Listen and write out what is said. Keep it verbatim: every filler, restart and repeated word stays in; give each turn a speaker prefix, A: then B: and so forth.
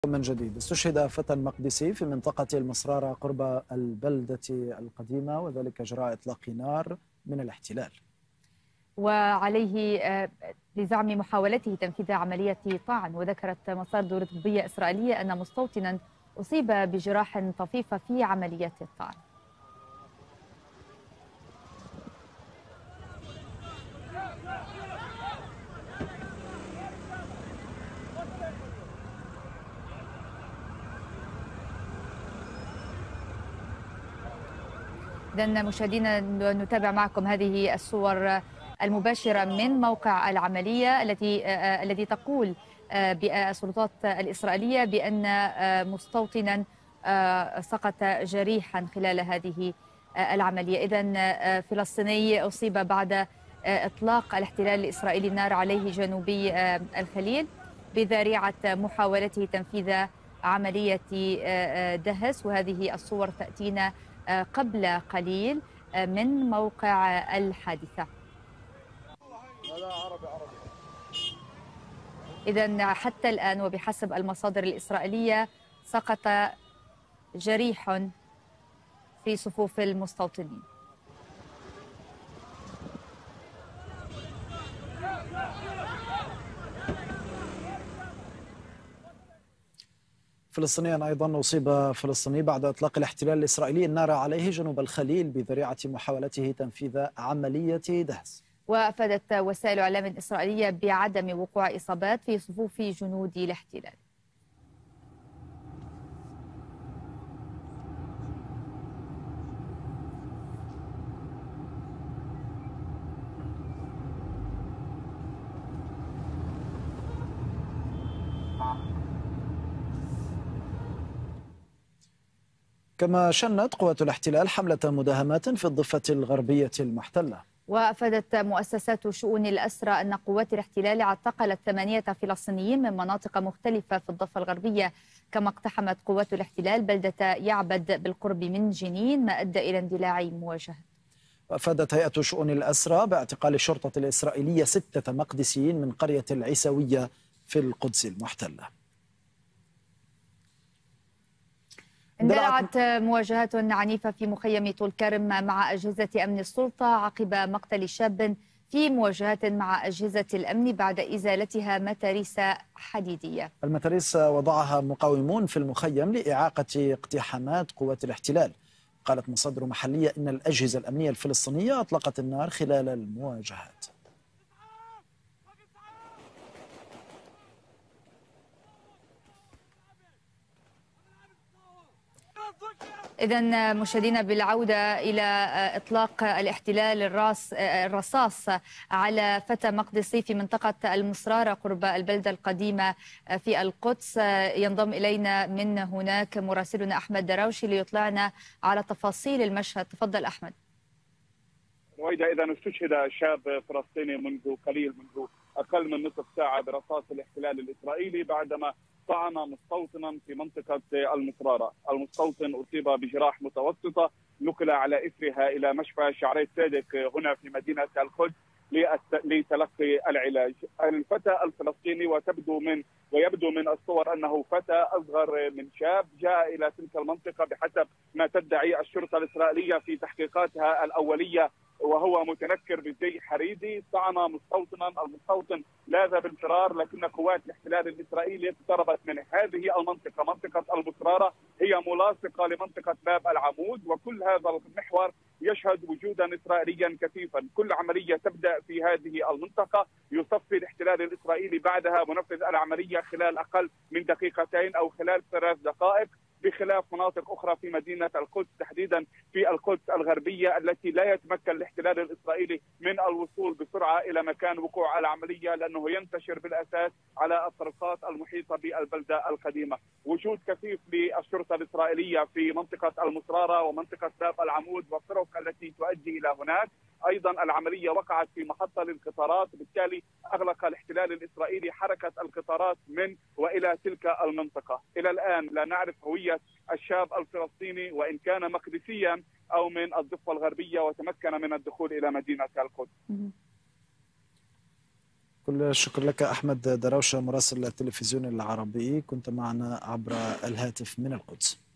A: من جديد. استشهد فتى مقدسي في منطقة المصرارة قرب البلدة القديمة، وذلك جراء إطلاق نار من الاحتلال،
B: وعليه لزعم محاولته تنفيذ عملية طعن. وذكرت مصادر طبية إسرائيلية أن مستوطنا أصيب بجراح طفيفة في عملية الطعن. إذن مشاهدينا نتابع معكم هذه الصور المباشرة من موقع العملية التي الذي تقول بالسلطات الإسرائيلية بأن مستوطنا سقط جريحا خلال هذه العملية. إذن فلسطيني أصيب بعد إطلاق الاحتلال الإسرائيلي النار عليه جنوبي الخليل بذريعة محاولته تنفيذ عملية دهس. وهذه الصور تأتينا قبل قليل من موقع الحادثة. إذن حتى الآن وبحسب المصادر الإسرائيلية سقط جريح في صفوف المستوطنين.
A: فلسطينيا أيضا أصيب فلسطيني بعد إطلاق الاحتلال الإسرائيلي النار عليه جنوب الخليل بذريعة محاولته تنفيذ عملية دهس.
B: وأفادت وسائل إعلام إسرائيلية بعدم وقوع إصابات في صفوف جنود الاحتلال.
A: كما شنت قوات الاحتلال حملة مداهمات في الضفة الغربية المحتلة.
B: وأفادت مؤسسات شؤون الأسرى أن قوات الاحتلال اعتقلت ثمانية فلسطينيين من مناطق مختلفة في الضفة الغربية، كما اقتحمت قوات الاحتلال بلدة يعبد بالقرب من جنين ما أدى إلى اندلاع مواجهة.
A: وأفادت هيئة شؤون الأسرى باعتقال الشرطة الإسرائيلية ستة مقدسيين من قرية العيسوية في القدس المحتلة.
B: اندلعت مواجهات عنيفة في مخيم طول كرم مع أجهزة أمن السلطة عقب مقتل شاب في مواجهات مع أجهزة الأمن بعد إزالتها متاريس حديدية.
A: المتاريس وضعها مقاومون في المخيم لإعاقة اقتحامات قوات الاحتلال. قالت مصادر محلية إن الأجهزة الأمنية الفلسطينية أطلقت النار خلال المواجهات.
B: إذن مشاهدينا بالعودة إلى إطلاق الاحتلال الراس الرصاص على فتى مقدسي في منطقة المصرارة قرب البلدة القديمة في القدس، ينضم إلينا من هناك مراسلنا أحمد دراوشي ليطلعنا على تفاصيل المشهد. تفضل أحمد.
C: وإذا إذا استشهد شاب فلسطيني منذ قليل منذ أقل من نصف ساعة برصاص الاحتلال الإسرائيلي بعدما طعن مستوطنا في منطقة المصرارة. المستوطن أصيب بجراح متوسطة، نقل على إثرها إلى مشفى شعري الصادق هنا في مدينة القدس لتلقي العلاج. الفتى الفلسطيني وتبدو من ويبدو من الصور أنه فتى أصغر من شاب جاء إلى تلك المنطقة بحسب ما تدعي الشرطة الإسرائيلية في تحقيقاتها الأولية، وهو متنكر بزي حريدي. طعن مستوطنا، المستوطن لاذ بالفرار، لكن قوات الاحتلال الإسرائيلي اقتربت من هذه المنطقة. منطقة المصرارة هي ملاصقة لمنطقة باب العمود، وكل هذا المحور يشهد وجودا إسرائيليا كثيفا. كل عملية تبدأ في هذه المنطقة يصفي الاحتلال الإسرائيلي بعدها منفذ العملية خلال أقل من دقيقتين أو خلال ثلاث دقائق، بخلاف مناطق أخرى في مدينة القدس، تحديدا في القدس الغربية التي لا يتمكن الاحتلال الإسرائيلي من الوصول بسرعة إلى مكان وقوع العملية، لأنه ينتشر بالأساس على الطرقات المحيطة بالبلدة القديمة. وجود كثيف للشرطة الإسرائيلية في منطقة المصرارة ومنطقة باب العمود والطرق التي تؤدي إلى هناك. أيضا العملية وقعت في محطة للقطارات، بالتالي أغلق الاحتلال الإسرائيلي حركة القطارات من وإلى تلك المنطقة. إلى الآن لا نعرف هوية الشاب الفلسطيني، وإن كان مقدسيا أو من الضفة الغربية وتمكن من الدخول إلى مدينة القدس.
A: كل الشكر لك أحمد دروشة مراسل التلفزيون العربي، كنت معنا عبر الهاتف من القدس.